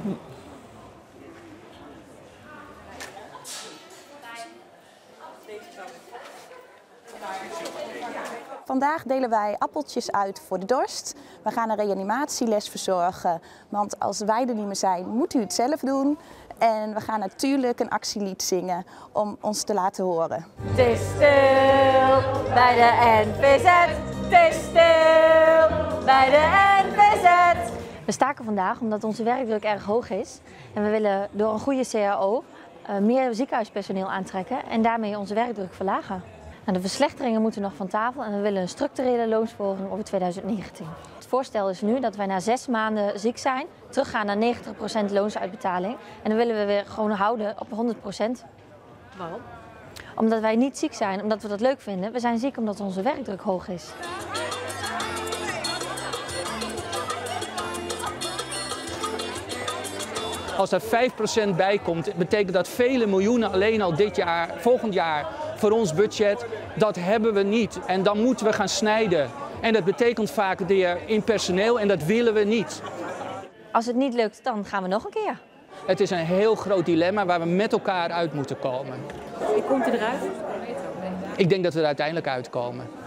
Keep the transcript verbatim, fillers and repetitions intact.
Vandaag delen wij appeltjes uit voor de dorst. We gaan een reanimatieles verzorgen, want als wij er niet meer zijn, moet u het zelf doen. En we gaan natuurlijk een actielied zingen om ons te laten horen. Het is stil bij de N V Z. Het is stil bij de N V Z. We staken vandaag omdat onze werkdruk erg hoog is. En we willen door een goede C A O uh, meer ziekenhuispersoneel aantrekken en daarmee onze werkdruk verlagen. Nou, de verslechteringen moeten nog van tafel en we willen een structurele loonsverhoging over twintig negentien. Het voorstel is nu dat wij na zes maanden ziek zijn, teruggaan naar negentig procent loonsuitbetaling. En dan willen we weer gewoon houden op honderd procent. Waarom? Omdat wij niet ziek zijn, omdat we dat leuk vinden. We zijn ziek omdat onze werkdruk hoog is. Als er vijf procent bij komt, betekent dat vele miljoenen alleen al dit jaar, volgend jaar, voor ons budget. Dat hebben we niet en dan moeten we gaan snijden. En dat betekent vaak weer in personeel en dat willen we niet. Als het niet lukt, dan gaan we nog een keer. Het is een heel groot dilemma waar we met elkaar uit moeten komen. Wie komt u eruit? Ik denk dat we er uiteindelijk uitkomen.